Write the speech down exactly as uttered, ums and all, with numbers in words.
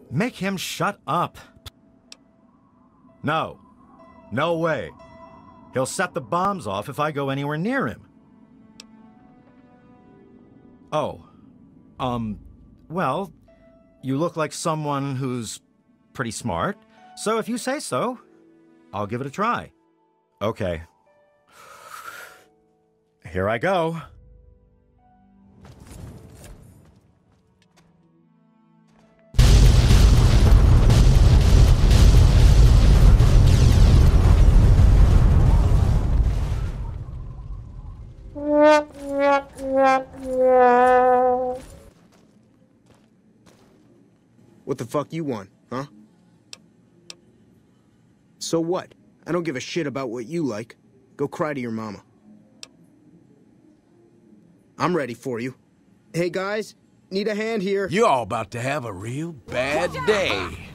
Make him shut up. No. No way. He'll set the bombs off if I go anywhere near him. Oh. Um, well, you look like someone who's pretty smart, so if you say so, I'll give it a try. Okay. Here I go. What the fuck you want, huh? So what? I don't give a shit about what you like. Go cry to your mama. I'm ready for you. Hey guys, need a hand here. You're all about to have a real bad day.